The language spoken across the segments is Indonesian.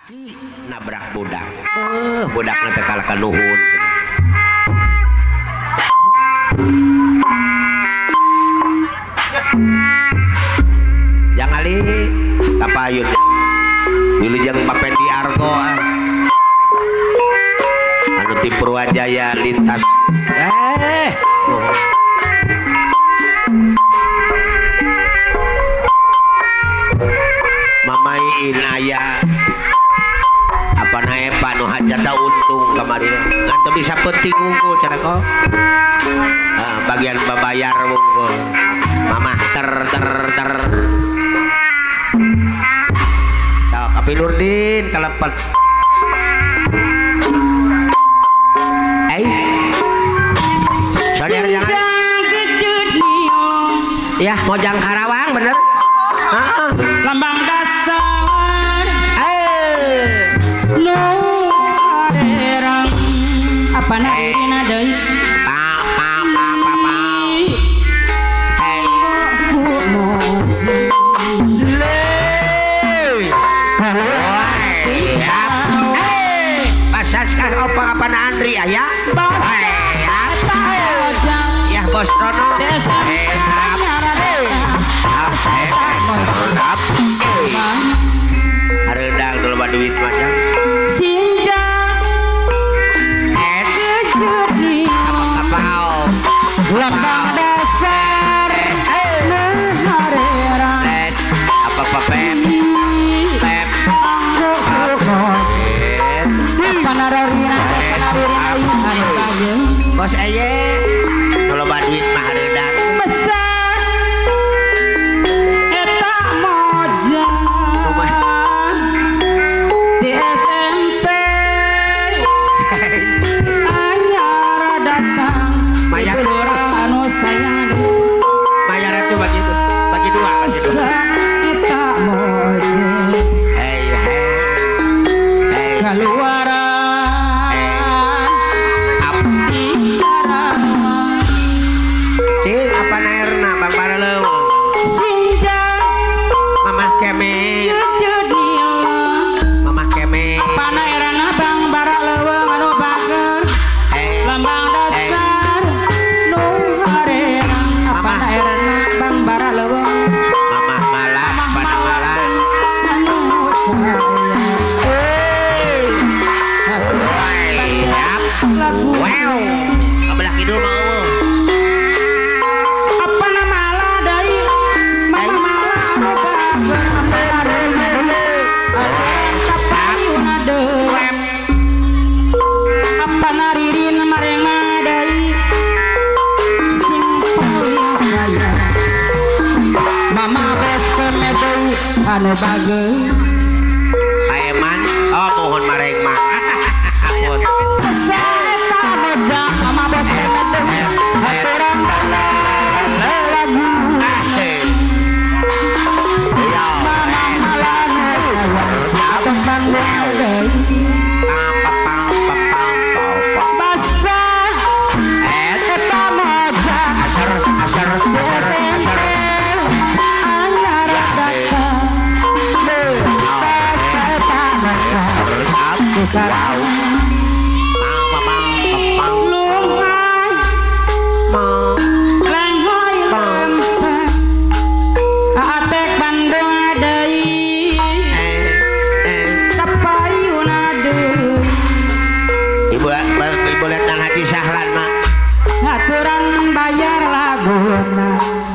laki nabrak budak. Budak nanti kalahkan nuhun. Jangan ali kapayun. Wilujeng Papendi Argo. Anu ti Purwajaya lintas. Mamain aya apa nae panu hajata untung kemarin ngan bisa penting unggul cenah ko bagian babayar unggul mamah ter tau kapilurdin kalepet saudara jangan ya Mojang Karawang bener lambang dasar nu arerang apa nairina deui pasaskan apa Andri aya ya bos Rono hareudang dulu baduit macam sinjang lambang dasar nu arerang apa pep panarorina bos eye dulu baduit mah hareudang di SMP ayah datang mayar anu sayang mayar itu bagi dua kita mojeng keluaran cing apa naerna Bang Baraleung sinjang mamah keme Bang Baraleung anu bager lambang dasar nu harerang apa daerahna Bang Baraleung mamah malah pada malah anu lagu wow kabelah kidul mau apa nama lah dari mama malah anu bager apa naririn marema dari simpul saya mama bos kemedo anu bager Paeman mohon mareng mah ampun seta mojang mama bos kemedo haturang lagu mama malah tembang deui basah eta mojang asar anyar datang sekarang lunghai lenghoy lempeng atek Bandung deui kapayuna deui ibu lihat dan hati sahlan mak ngaturan bayar laguna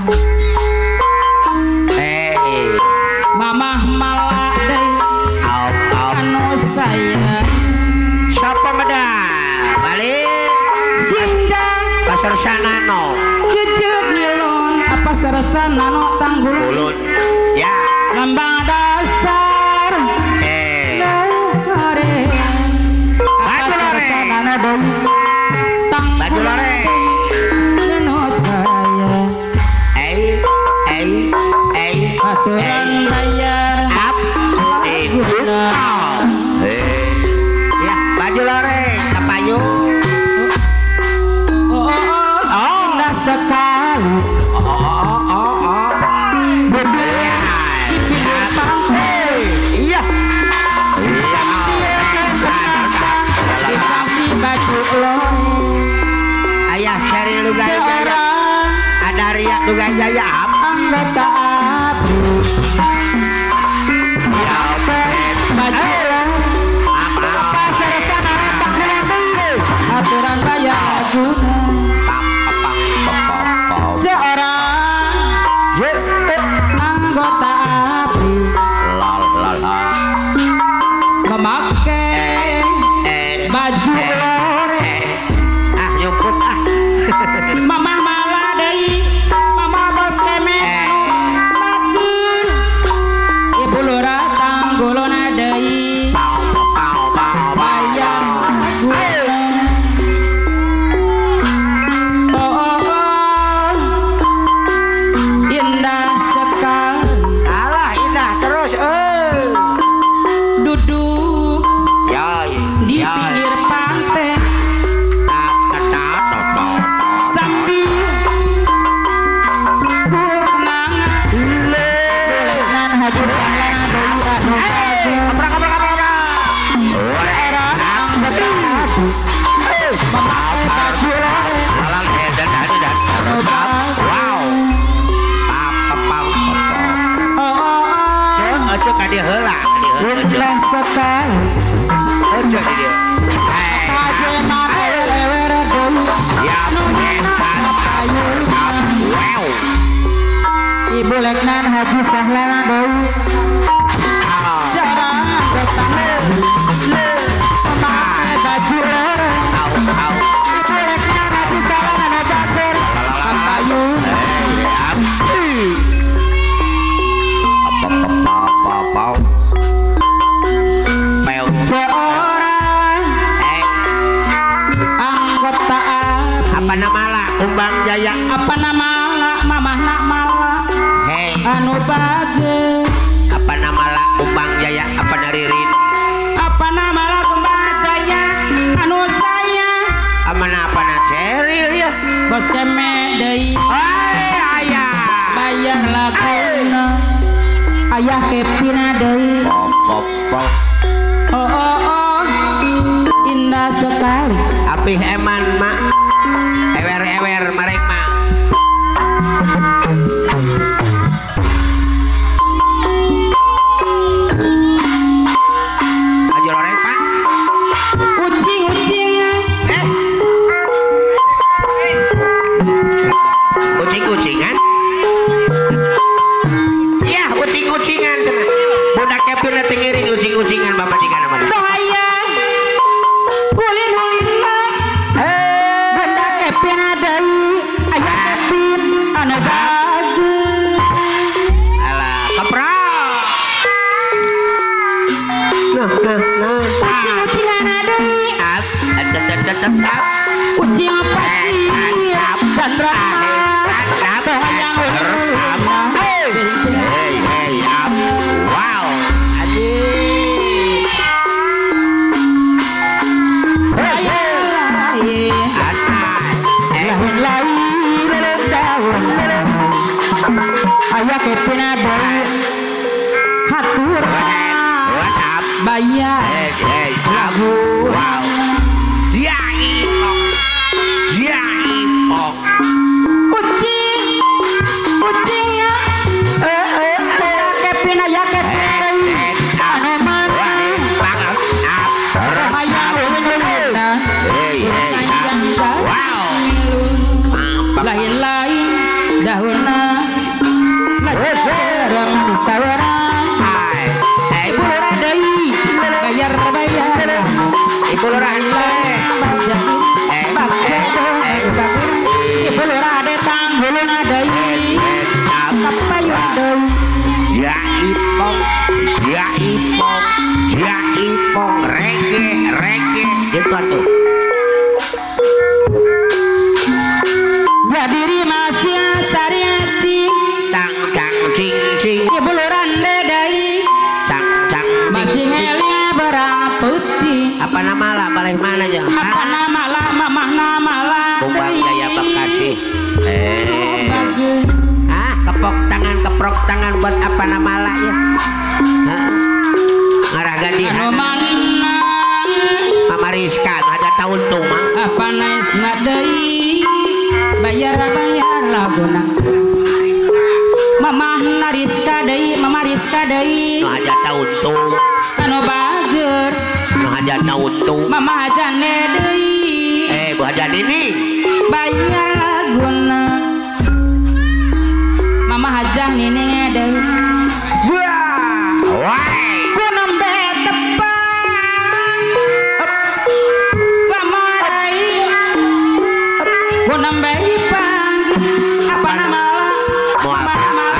mamah malah deui anu sayang siapa meda balik sinjang pasar sanano cucuk nilon apa sarasan nano tanggul ulun ya lambang dasar baju lore baju lore anu sayang aturan bayar laguna ya baju lore kapayung indah sekali iya Jaya anggota abdi ya baju apa pasar sana retak aturan bayar guna seorang anggota abdi memakai baju lore nyumput mama malah deui mama bos kemet makin ibu lurah tanggulona deui bayang gula oh indah sekali alah indah terus duduk yoi di pinggir pantai sambil kenangan bulan hadir pahala dari anu seorang anggota abdi memakai baju lore anu wow ojo ka dieu heula indah sekali ojo di dieu kajeman ewer-ewer deui ya ayu wow ibu leknan haji sahlana deui seorang anggota memakai baju lore ibu leknan haji sahlana batur kampayu seorang anggota abdi apa nama lah kumbang jaya apa nama lah mamah nak malah hei anu bagus apa nama lah kumbang jaya apa naririn apa nama lah kembang jaya anu saya apa na ceril ya bos kemet deui ayah bayar laguna ayah kepina deui oh indah sekali apih eman mak ewer marek mak aja lorek pak ucing-ucingnya kucing-kucingan ya kucing-kucingan cenah budak kepir tingiring kucing-kucingan bapak jika nama saya ulin-ulin lah benda kepina deui ayah kepin anu bagus alah keprak nah ucing-ucingan deui ucing apa sih Chandra yang wow adik ayah kepina deui hatur bayar lagu wow jaipok ucingnya kepin ayah kepin anu mana hayang ulin-ulin lain-lain daunna lajarang ditawarang ibu lurah deui bayar ibu lurah ibu lurah ade tangguluna deui kapayun deui jaipong rege gitu tuh diri masih sariaci cang cing ibu lurah deui cang masih ngelia berang putih apa nama lah balai mana aja apa nama lah mamah nama lah kumbang jaya Bekasi bagus keprok tangan buat apa nama lah ya ngarah ganti anu mana Mama Rizka ada tahun tuh mah apa naisna deui bayar laguna Mamah Nariska deui Mama Rizka deui nu hajatna untung anu bager nu hajatna untung Mama Hajane deui Bu Hajan ini bayar laguna Mama Hajah nini deui wah ku nembe tepang Mama deui ku nembe ipang apa nama mau apa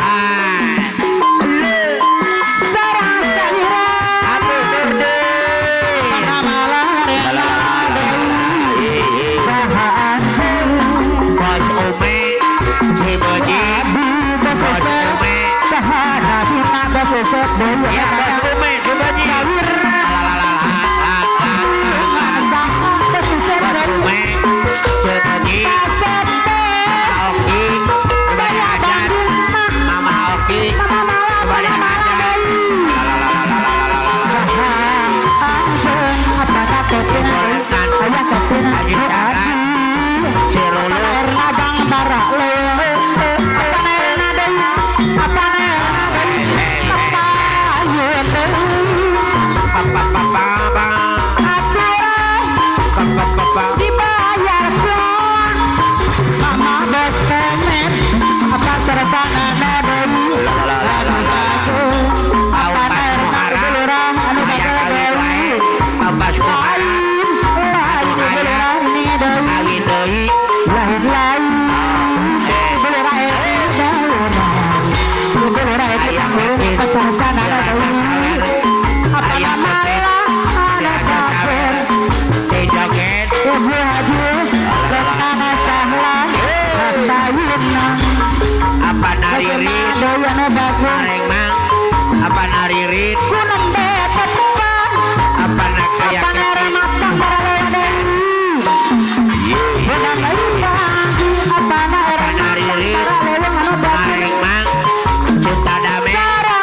ya bos Ume coba ji bos Ume coba ji Oki kembali hajar Mama Oki kembali hajar Haji Saran Cirulur Abang Barak dibayar pulang Mama bos kemet apa sertana deui apa naririt areng mang apa naririt ku nembe tepang apa nak kaya keping apa naririt areng mang cinta damai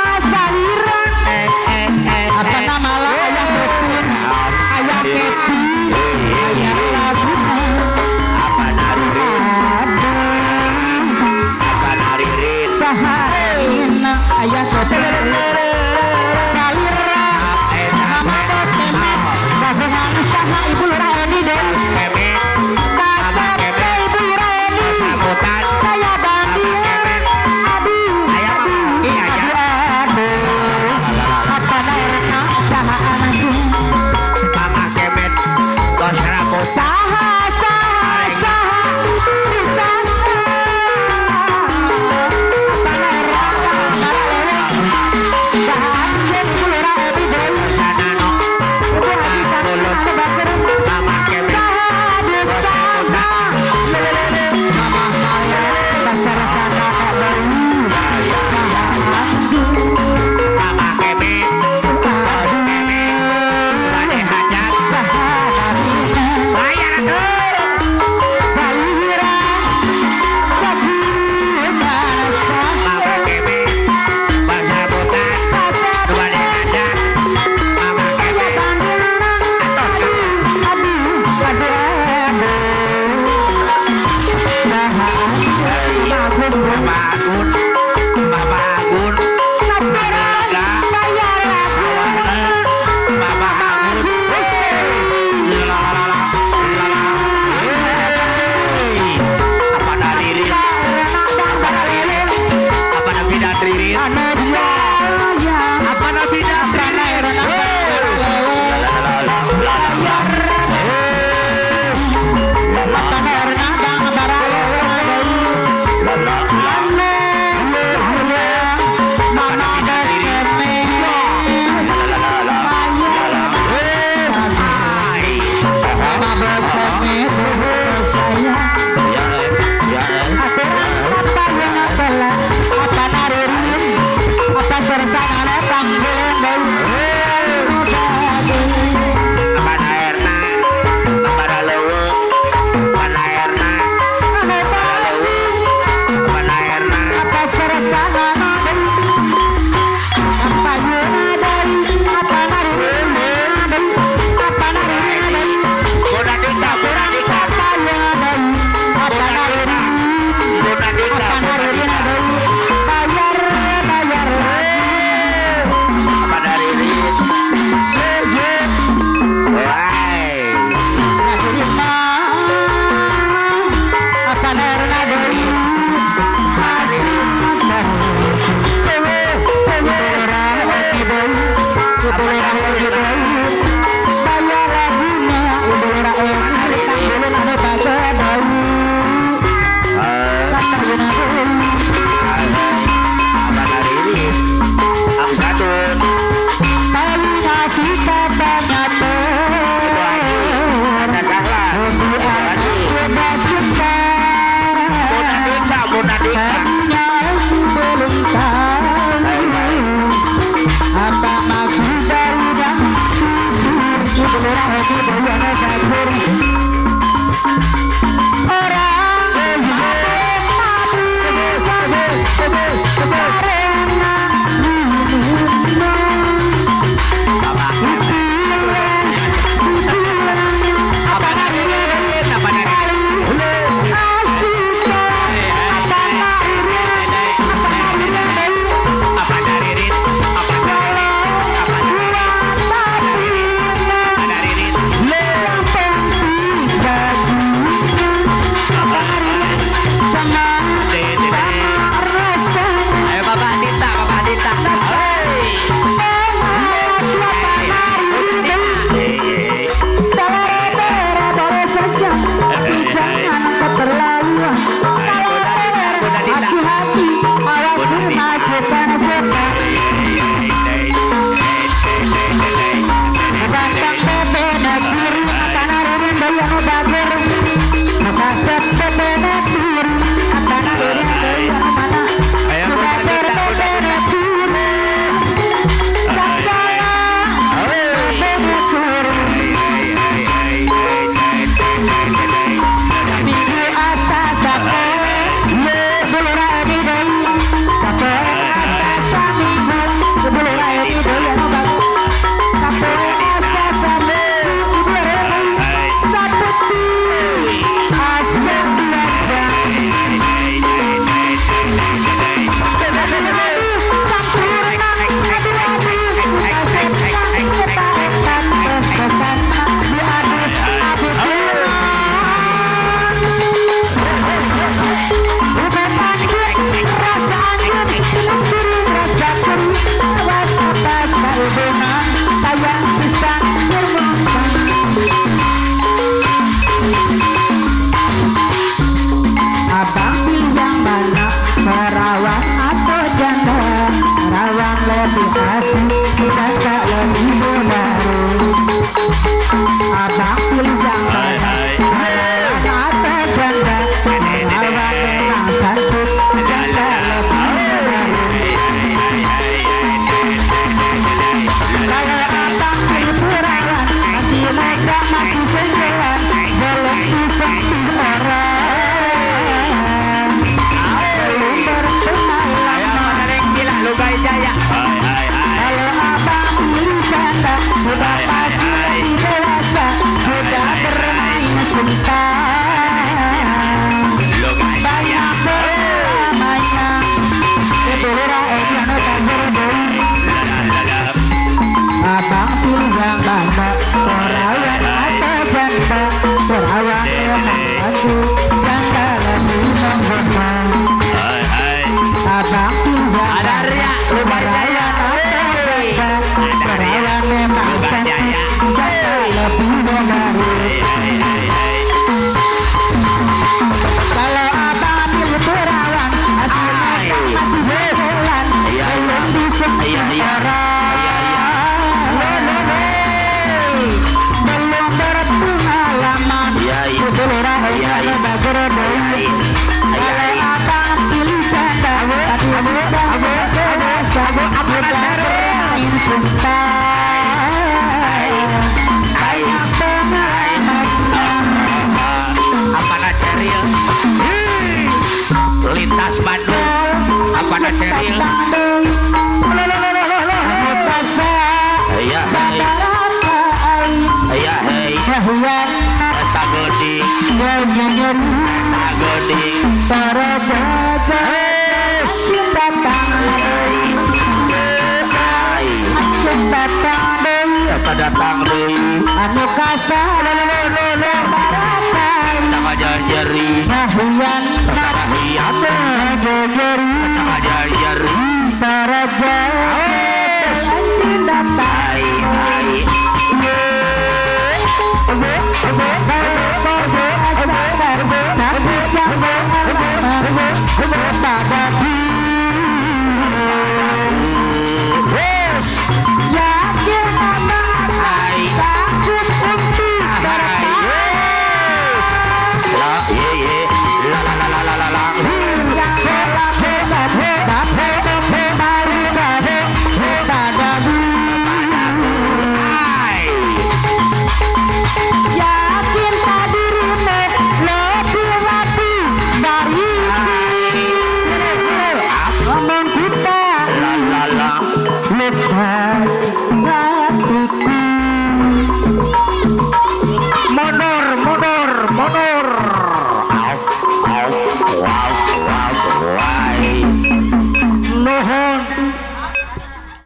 apa nama lo ayah betin ayah keti ayah lagu apa naririt sahaina ayah Lintas Bandung apa na ceril aya hei tagodi para jaja datang deui anu kasar jari nahian jari para jaja datai Nah